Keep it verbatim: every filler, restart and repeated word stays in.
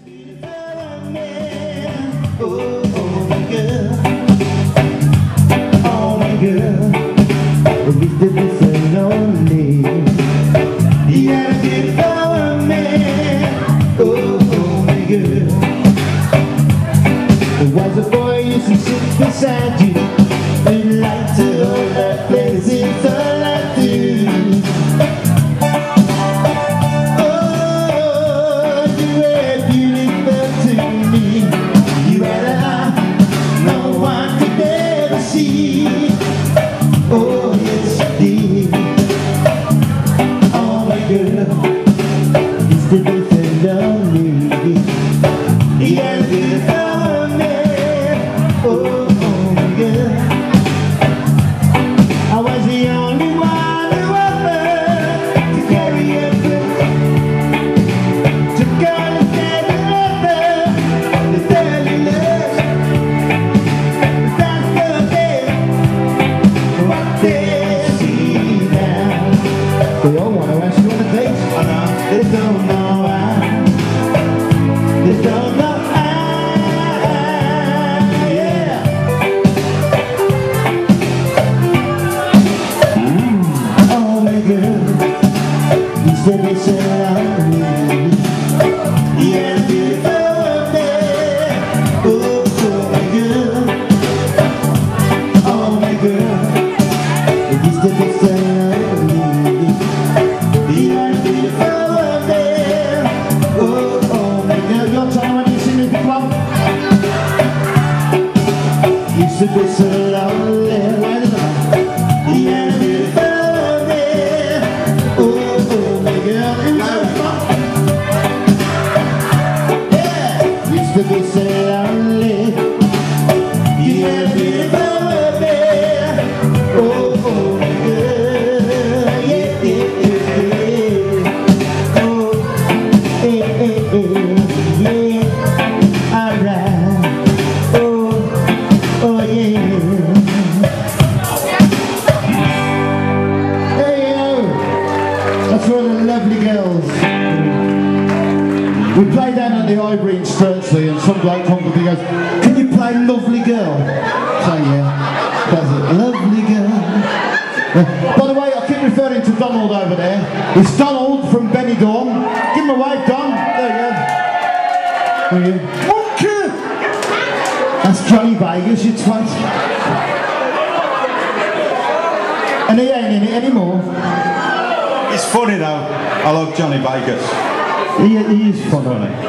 Oh, oh my girl, oh my girl, we used to be so lonely. Yeah, I did for a man. Oh, oh my girl, there was a boy used to sit beside you and like to hold that place in the light too. Oh yes you did. Oh my girl, used to be so lonely. Yeah, you found me. Oh, oh my girl, I was the only one who offered to carry a girl, to go and get a lover, to tell you love. That's the day. What they see now. They all want to ask you on a date. I know. They don't know why. They don't know why. Yeah. Mm. Oh my girl, you said they said I me. Yeah, beautiful day. Oh, oh my girl. Oh my girl, it used to be so lonely. Yeah, beautiful day. Oh, oh my girl, your time when you see me club used to be so lonely. Yeah, beautiful day. Oh, oh my girl, yeah, used to be so lonely. Yeah, beautiful day. Oh, oh my girl, yeah, yeah, yeah. Oh, eh, eh, eh, yeah, alright. Oh, oh yeah. Hey yo, that's for the lovely girls. We played down at the Ivory in Sturtley and some bloke comes up and goes, "Can you play Lovely Girl?" So yeah, does it, Lovely Girl. Uh, by the way, I keep referring to Donald over there. It's Donald from Benidorm. Give him a wave, Don. There you go. There you go. Okay. That's Johnny Vegas, you twat. And he ain't in it anymore. It's funny though. I love Johnny Vegas. He, he is funny.